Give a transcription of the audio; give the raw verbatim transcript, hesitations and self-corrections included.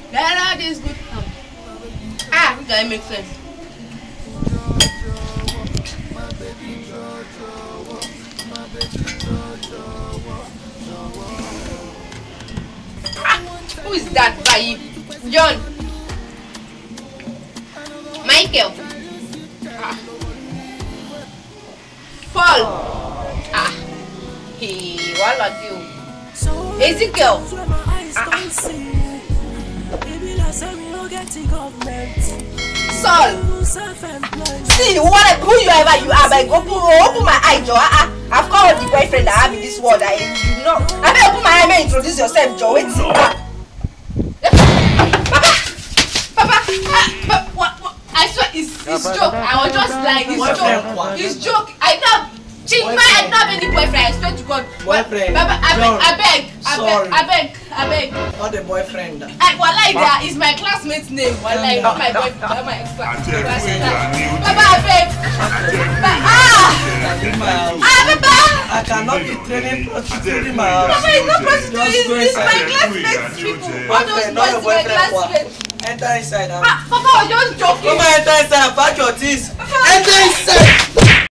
That is good. Ah, that makes sense. Ah, who is that guy? John. Michael. Ah. Paul. Ah. Hey, what are you? Ezekiel. Ah. Saul. See, what whoever you are, but open, open my eye, Joe. Ah, I've got all the boyfriend I have in this world. I you know. I better open my eye and introduce yourself, Joe. Wait. Ah. Papa, Papa, ah, what, what? I swear it's, it's joke. I was just like, it's joke. It's joke. I know. Chingma, I don't have any boyfriend. I swear to God. Boyfriend. Baba, I beg, I beg, I beg, I beg, I beg. Not the boyfriend. I, Walai, there is my classmate's name. Walai, not my boyfriend, not my ex-class. Baba, I beg. Ah! Ah, Baba! I cannot be training prostitute in my house. Baba, it's not prostitute. It's my classmate's people. All those boys, my classmates. Enter inside. Ah, Papa, I was just joking. Come on, enter inside and pack your things. Enter inside.